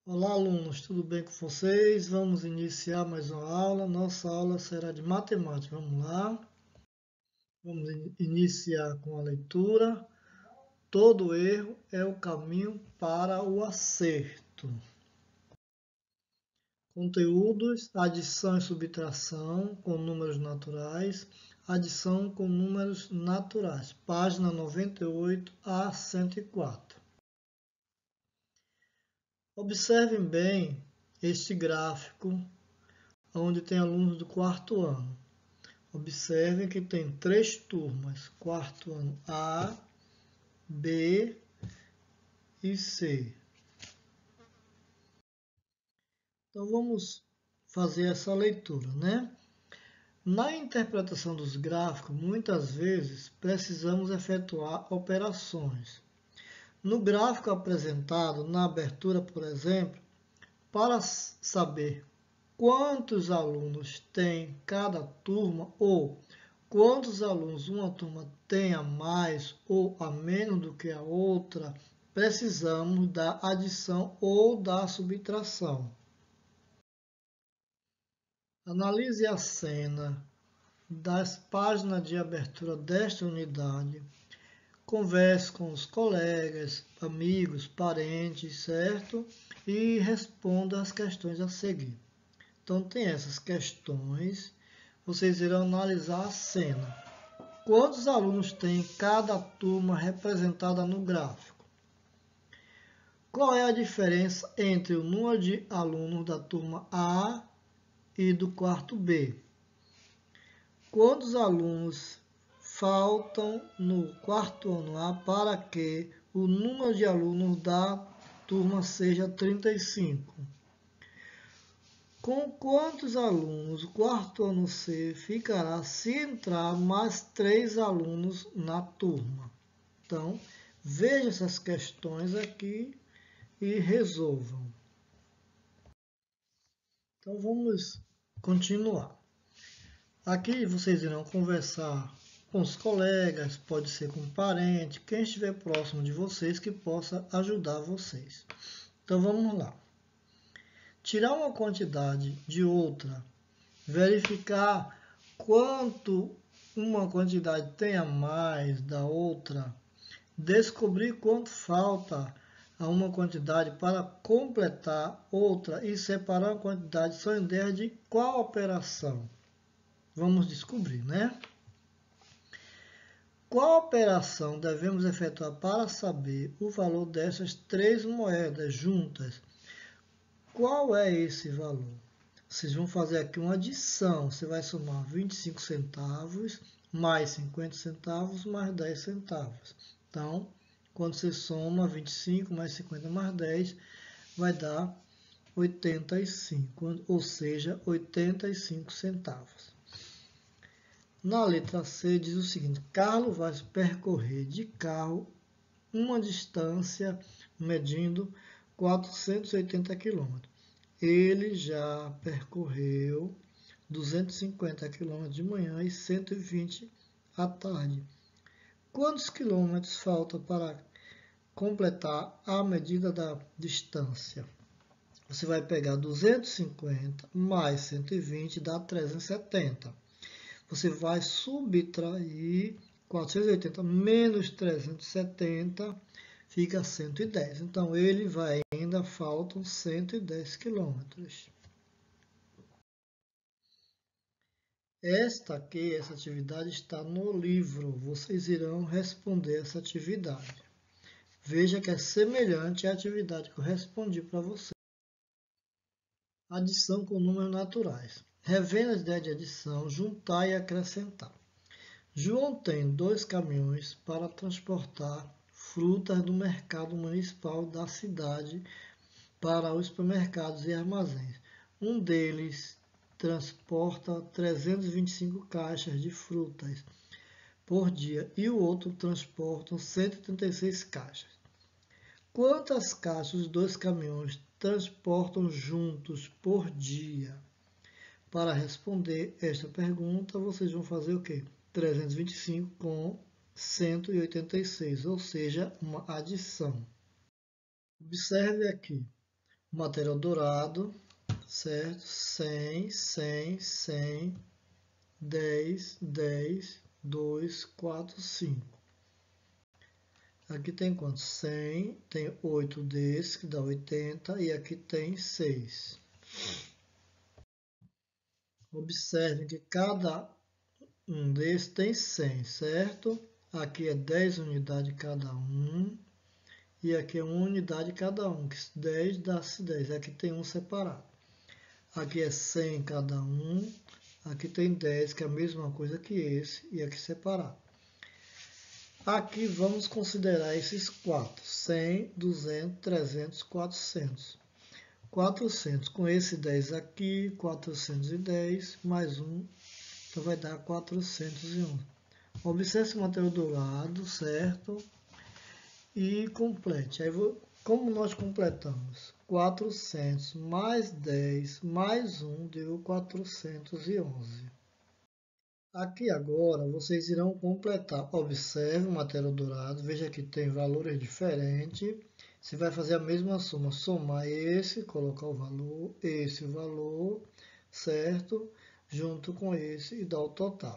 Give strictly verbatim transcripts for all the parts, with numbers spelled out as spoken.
Olá, alunos, tudo bem com vocês? Vamos iniciar mais uma aula. Nossa aula será de matemática. Vamos lá. Vamos in- iniciar com a leitura. Todo erro é o caminho para o acerto. Conteúdos: adição e subtração com números naturais. Adição com números naturais. Página noventa e oito a cento e quatro. Observem bem este gráfico, onde tem alunos do quarto ano. Observem que tem três turmas, quarto ano A, B e C. Então vamos fazer essa leitura, né? Na interpretação dos gráficos, muitas vezes precisamos efetuar operações. No gráfico apresentado na abertura, por exemplo, para saber quantos alunos tem cada turma ou quantos alunos uma turma tem a mais ou a menos do que a outra, precisamos da adição ou da subtração. Analise a cena das páginas de abertura desta unidade. Converse com os colegas, amigos, parentes, certo? E responda as questões a seguir. Então, tem essas questões. Vocês irão analisar a cena. Quantos alunos tem cada turma representada no gráfico? Qual é a diferença entre o número de alunos da turma A e do quarto B? Quantos alunos faltam no quarto ano A para que o número de alunos da turma seja trinta e cinco? Com quantos alunos o quarto ano C ficará se entrar mais três alunos na turma? Então, veja essas questões aqui e resolvam. Então, vamos continuar. Aqui vocês irão conversar com os colegas, pode ser com parente, quem estiver próximo de vocês que possa ajudar vocês. Então, vamos lá. Tirar uma quantidade de outra, verificar quanto uma quantidade tem a mais da outra, descobrir quanto falta a uma quantidade para completar outra e separar a quantidade são ideias de qual operação? Vamos descobrir, né? Qual operação devemos efetuar para saber o valor dessas três moedas juntas? Qual é esse valor? Vocês vão fazer aqui uma adição. Você vai somar vinte e cinco centavos mais cinquenta centavos mais dez centavos. Então, quando você soma vinte e cinco mais cinquenta mais dez, vai dar oitenta e cinco, ou seja, oitenta e cinco centavos. Na letra C diz o seguinte: Carlos vai percorrer de carro uma distância medindo quatrocentos e oitenta quilômetros. Ele já percorreu duzentos e cinquenta quilômetros de manhã e cento e vinte à tarde. Quantos quilômetros falta para completar a medida da distância? Você vai pegar duzentos e cinquenta mais cento e vinte dá trezentos e setenta. Você vai subtrair quatrocentos e oitenta menos trezentos e setenta, fica cento e dez. Então, ele vai, ainda faltam cento e dez quilômetros. Esta aqui, essa atividade está no livro. Vocês irão responder essa atividade. Veja que é semelhante à atividade que eu respondi para você. Adição com números naturais. Revendo as ideias de adição, juntar e acrescentar. João tem dois caminhões para transportar frutas do mercado municipal da cidade para os supermercados e armazéns. Um deles transporta trezentas e vinte e cinco caixas de frutas por dia e o outro transporta cento e trinta e seis caixas. Quantas caixas os dois caminhões transportam juntos por dia? Para responder esta pergunta, vocês vão fazer o quê? trezentos e vinte e cinco com cento e oitenta e seis, ou seja, uma adição. Observe aqui. material dourado, certo? cem, cem, cem, dez, dez, dois, quatro, cinco. Aqui tem quanto? cem, tem oito desses, que dá oitenta, e aqui tem seis. Observem que cada um desses tem cem, certo? Aqui é dez unidades cada um. E aqui é uma unidade cada um, que dez dá-se dez. Aqui tem um separado. Aqui é cem cada um. Aqui tem dez, que é a mesma coisa que esse. E aqui separado. Aqui vamos considerar esses quatro. cem, duzentos, trezentos, quatrocentos. quatrocentos. Com esse dez aqui, quatrocentos e dez, mais um. Então vai dar quatrocentos e um. Observe esse material dourado, certo? E complete. Aí vou, como nós completamos? quatrocentos mais dez mais um deu quatrocentos e onze. Aqui agora vocês irão completar. Observe o material dourado. Veja que tem valores diferentes. Você vai fazer a mesma soma. Somar esse, colocar o valor, esse o valor, certo? Junto com esse e dar o total.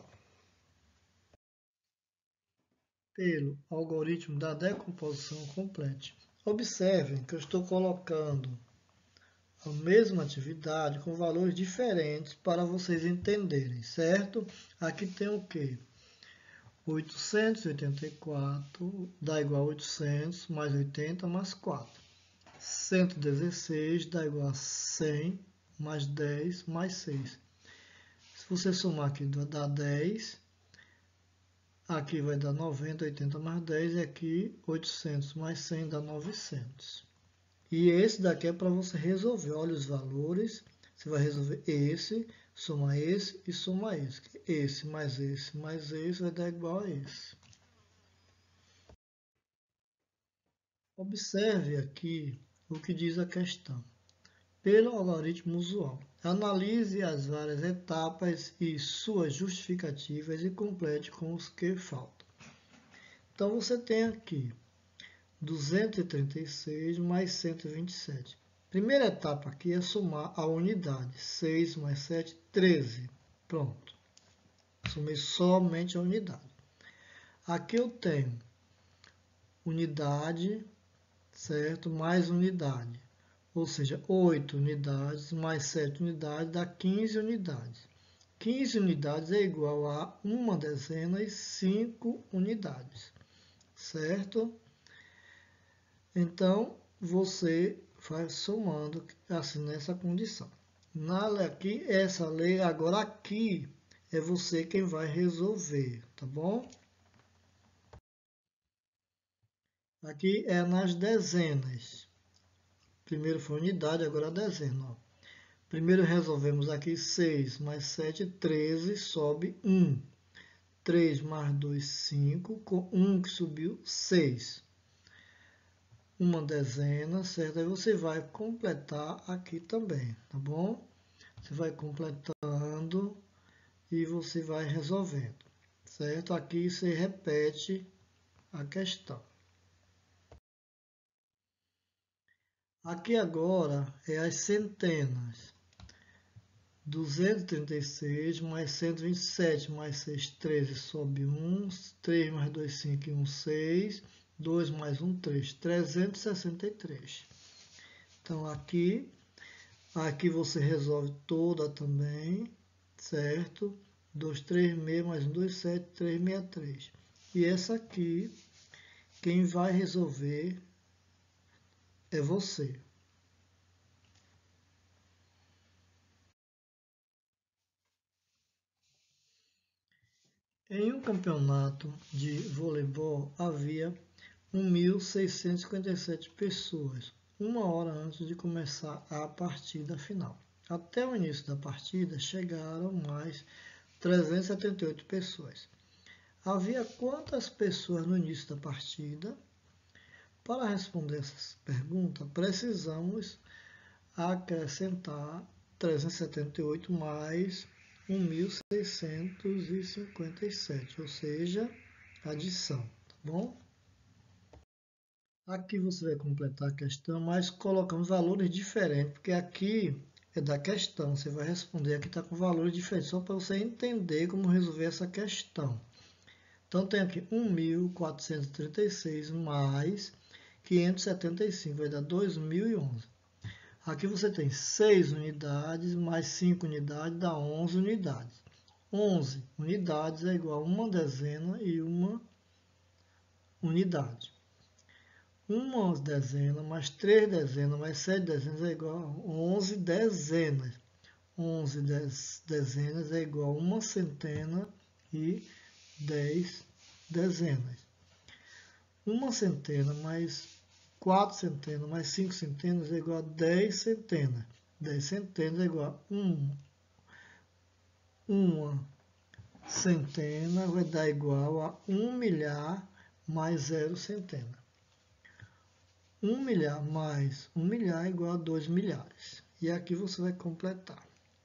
Pelo algoritmo da decomposição complete. Observem que eu estou colocando a mesma atividade com valores diferentes para vocês entenderem, certo? Aqui tem o quê? oitocentos e oitenta e quatro dá igual a oitocentos mais oitenta mais quatro. cento e dezesseis dá igual a cem mais dez mais seis. Se você somar aqui, dá dez. Aqui vai dar noventa, oitenta mais dez, e aqui oitocentos mais cem dá novecentos. E esse daqui é para você resolver. Olha os valores, você vai resolver esse, soma esse e soma esse. Esse mais esse mais esse vai dar igual a esse. Observe aqui o que diz a questão. Pelo algoritmo usual, analise as várias etapas e suas justificativas e complete com os que faltam. Então, você tem aqui duzentos e trinta e seis mais cento e vinte e sete. Primeira etapa aqui é somar a unidade. seis mais sete, treze. Pronto. Somei somente a unidade. Aqui eu tenho unidade, certo? Mais unidade. Ou seja, oito unidades mais sete unidades dá quinze unidades. quinze unidades é igual a uma dezena e cinco unidades. Certo? Então, você vai somando assim nessa condição. Na lei aqui, essa lei, agora aqui é você quem vai resolver, tá bom? Aqui é nas dezenas. Primeiro foi unidade, agora a dezena. Ó. Primeiro resolvemos aqui seis mais sete, treze, sobe um. três mais dois, cinco, com um que subiu, seis. Uma dezena, certo? Aí você vai completar aqui também, tá bom? Você vai completando e você vai resolvendo, certo? Aqui você repete a questão. Aqui agora é as centenas. duzentos e trinta e seis mais cento e vinte e sete mais seis, treze, sobe um. três mais dois, cinco e um, seis. dois mais um, três. trezentos e sessenta e três. Então, aqui, aqui você resolve toda também, certo? dois, três, seis mais um, dois, sete, três, sessenta e três. E essa aqui, quem vai resolver é você. Em um campeonato de voleibol havia mil seiscentos e cinquenta e sete pessoas, uma hora antes de começar a partida final. Até o início da partida chegaram mais trezentas e setenta e oito pessoas. Havia quantas pessoas no início da partida? Para responder essa pergunta, precisamos acrescentar trezentos e setenta e oito mais mil seiscentos e cinquenta e sete, ou seja, adição, tá bom? Aqui você vai completar a questão, mas colocando valores diferentes, porque aqui é da questão, você vai responder, aqui está com valores diferentes, só para você entender como resolver essa questão. Então tem aqui um mil quatrocentos e trinta e seis mais quinhentos e setenta e cinco, vai dar dois mil e onze. Aqui você tem seis unidades mais cinco unidades, dá onze unidades. onze unidades é igual a uma dezena e uma unidade. Uma dezena mais três dezenas mais sete dezenas é igual a onze dezenas. onze dezenas é igual a uma centena e dez dezenas. Uma centena mais quatro centenas mais cinco centenas é igual a dez centenas. dez centenas é igual a um. Uma centena vai dar igual a um milhar mais zero centena. um milhar mais um milhar é igual a dois milhares. E aqui você vai completar.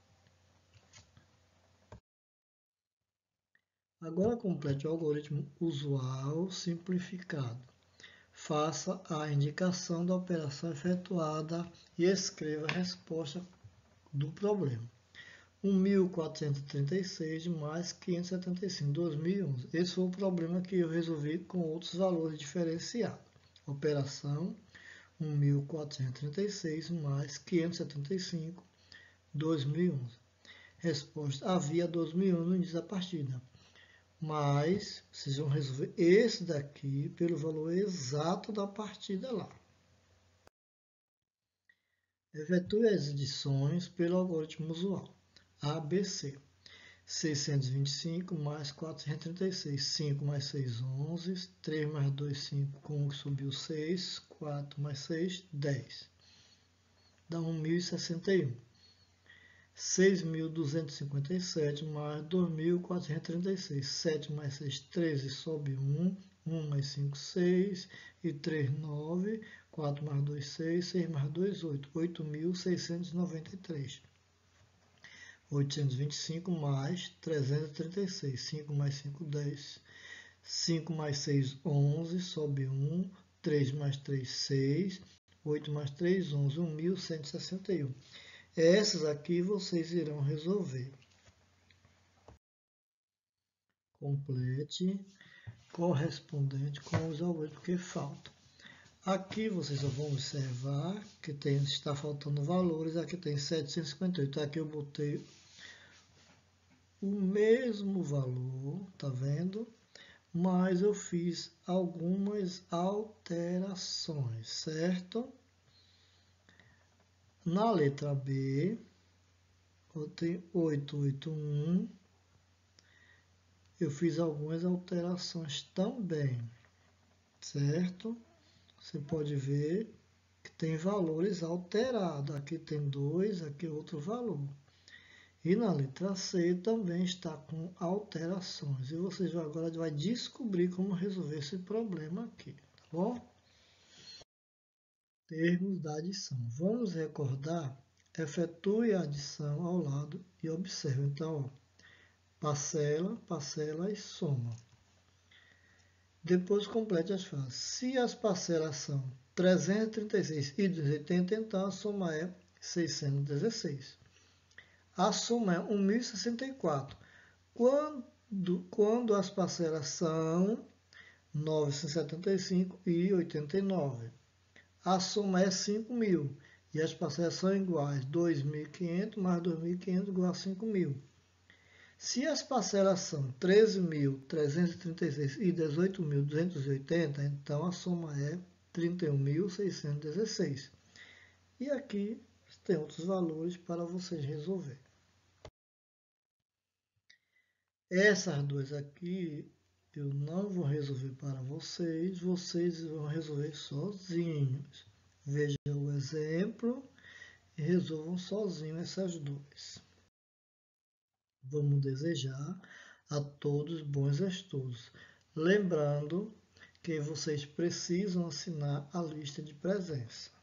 Agora complete o algoritmo usual simplificado. Faça a indicação da operação efetuada e escreva a resposta do problema. mil quatrocentos e trinta e seis mais quinhentos e setenta e cinco, dois mil e onze. Esse foi o problema que eu resolvi com outros valores diferenciados. Operação mil quatrocentos e trinta e seis mais quinhentos e setenta e cinco, dois mil e onze. Resposta: havia dois mil e onze no início da partida. Mas vocês vão resolver esse daqui pelo valor exato da partida lá. Efetue as adições pelo algoritmo usual. A B C. seiscentos e vinte e cinco mais quatrocentos e trinta e seis. cinco mais seis, onze. três mais dois, cinco. Com um que subiu, seis. quatro mais seis, dez. Dá mil e sessenta e um. seis mil duzentos e cinquenta e sete mais dois mil quatrocentos e trinta e seis. sete mais seis, treze, sobe um. um mais cinco, seis. E três, nove. quatro mais dois, seis. seis mais dois, oito. oito mil seiscentos e noventa e três. oitocentos e vinte e cinco mais trezentos e trinta e seis. cinco mais cinco, dez. cinco mais seis, onze. Sobe um. três mais três, seis. oito mais três, onze. mil cento e sessenta e um. Essas aqui vocês irão resolver. Complete correspondente com os algoritmos que faltam. Aqui vocês só vão observar que tem, está faltando valores. Aqui tem setecentos e cinquenta e oito. Aqui eu botei o mesmo valor, tá vendo? Mas eu fiz algumas alterações, certo? Na letra B, eu tenho oitocentos e oitenta e um. Eu fiz algumas alterações também, certo? Você pode ver que tem valores alterados. Aqui tem dois, aqui outro valor. E na letra C também está com alterações. E vocês agora vai descobrir como resolver esse problema aqui, tá bom? Termos da adição. Vamos recordar, efetue a adição ao lado e observe. Então, ó, parcela, parcela e soma. Depois complete as frases. Se as parcelas são trezentos e trinta e seis e duzentos e oitenta, então a soma é seiscentos e dezesseis. A soma é mil e sessenta e quatro. Quando, quando as parcelas são novecentos e setenta e cinco e oitenta e nove. A soma é cinco mil. E as parcelas são iguais. dois mil e quinhentos mais dois mil e quinhentos igual a cinco mil. Se as parcelas são treze mil trezentos e trinta e seis e dezoito mil duzentos e oitenta, então a soma é trinta e um mil seiscentos e dezesseis. E aqui tem outros valores para vocês resolver. Essas duas aqui eu não vou resolver para vocês, vocês vão resolver sozinhos. Vejam o exemplo e resolvam sozinhos essas duas. Vamos desejar a todos bons estudos. Lembrando que vocês precisam assinar a lista de presença.